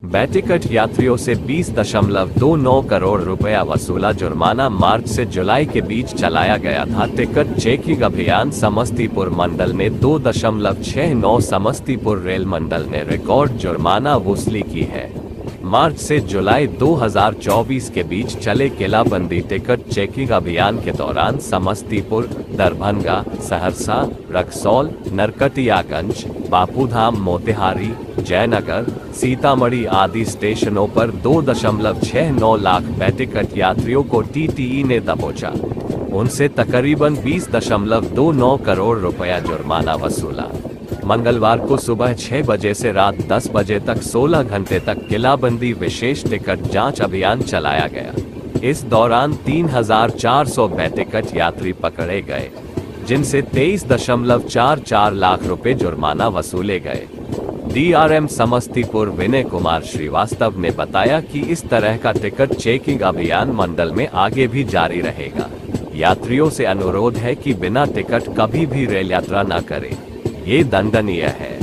बेटिकट यात्रियों से 20.29 करोड़ रुपया वसूला जुर्माना मार्च से जुलाई के बीच चलाया गया था। टिकट चेकिंग अभियान समस्तीपुर मंडल ने 2.69 समस्तीपुर रेल मंडल ने रिकॉर्ड जुर्माना वसूली की है। मार्च से जुलाई 2024 के बीच चले किलाबंदी टिकट चेकिंग अभियान के दौरान समस्तीपुर, दरभंगा, सहरसा, रक्सौल, नरकटियागंज, बापूधाम, मोतिहारी, जयनगर, सीतामढ़ी आदि स्टेशनों पर 2.69 लाख बेटिकट यात्रियों को टीटीई ने दबोचा। उनसे तकरीबन 20.29 करोड़ रुपया जुर्माना वसूला। मंगलवार को सुबह 6 बजे से रात 10 बजे तक 16 घंटे तक किलाबंदी विशेष टिकट जांच अभियान चलाया गया। इस दौरान 3,400 बेटिकट यात्री पकड़े गए, जिनसे 23.44 लाख रुपए जुर्माना वसूले गए। डीआरएम समस्तीपुर विनय कुमार श्रीवास्तव ने बताया कि इस तरह का टिकट चेकिंग अभियान मंडल में आगे भी जारी रहेगा। यात्रियों से अनुरोध है कि बिना टिकट कभी भी रेल यात्रा न करें, ये दंडनीय है।